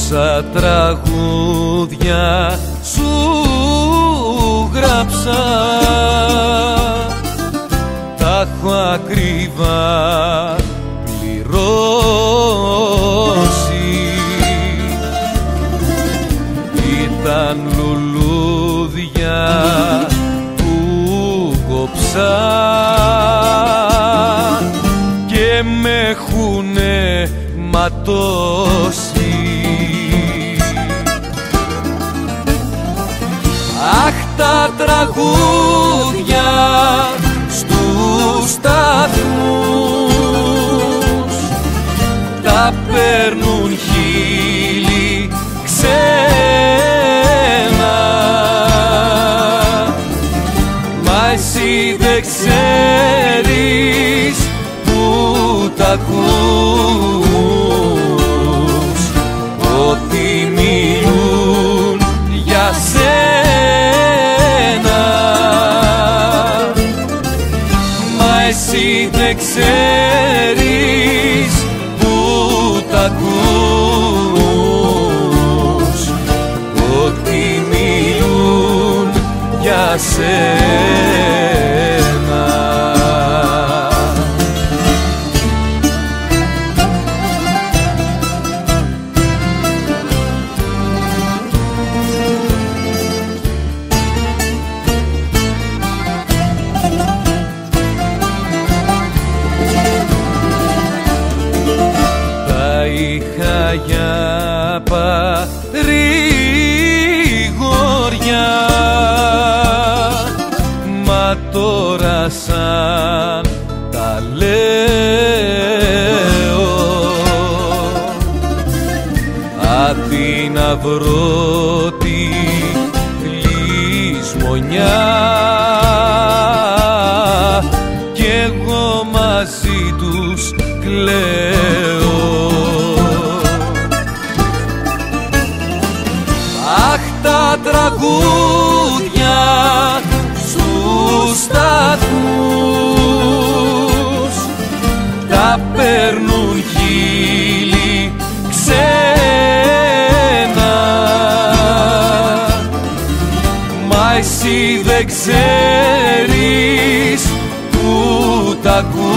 Τόσα τραγούδια σου γράψα, τα έχω ακριβά πληρώσει. Ήταν λουλούδια που κόψα και με έχουνε ματώσει. Αχ, τα τραγούδια στους σταθμούς τα παίρνουν χίλιοι ξένα, μα εσύ δεν ξέρεις που τα ακούς, ότι μιλούν για σένα, μα εσύ δεν ξέρεις που τα ακούς, ότι μιλούν για σένα. Είχα για παρηγοριά, μα τώρα σαν τα λέω, αντί να βρω τη λησμονιά κι εγώ μαζί τους κλαίω. Αχ, τα τραγούδια στους σταθμούς τα παίρνουν χίλιοι ξένα, μα εσύ δεν ξέρεις που τα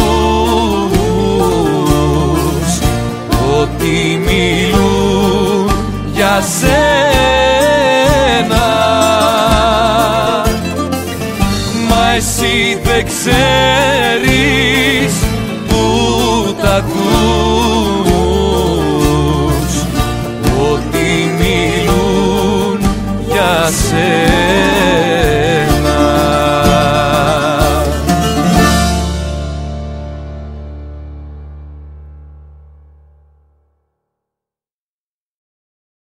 ακούς, ότι μιλούν για σένα, μα εσύ δεν ξέρεις που τα ακούς, ότι μιλούν για σένα.